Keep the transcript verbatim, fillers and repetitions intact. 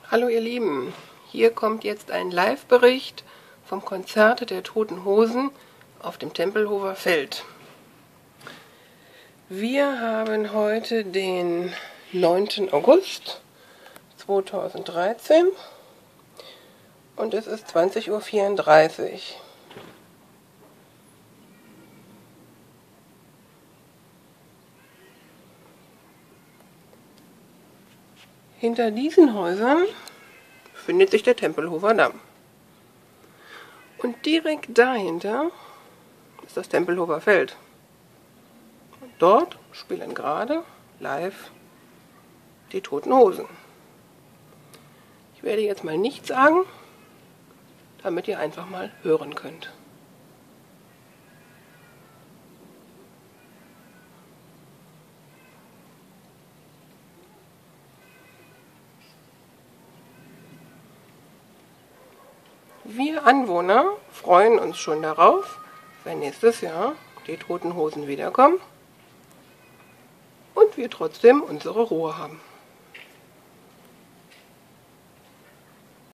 Hallo ihr Lieben, hier kommt jetzt ein Live-Bericht vom Konzert der Toten Hosen auf dem Tempelhofer Feld. Wir haben heute den neunten August zweitausenddreizehn und es ist zwanzig Uhr vierunddreißig. Hinter diesen Häusern befindet sich der Tempelhofer Damm. Und direkt dahinter ist das Tempelhofer Feld. Und dort spielen gerade live die Toten Hosen. Ich werde jetzt mal nichts sagen, damit ihr einfach mal hören könnt. Wir Anwohner freuen uns schon darauf, wenn nächstes Jahr die Toten Hosen wiederkommen und wir trotzdem unsere Ruhe haben.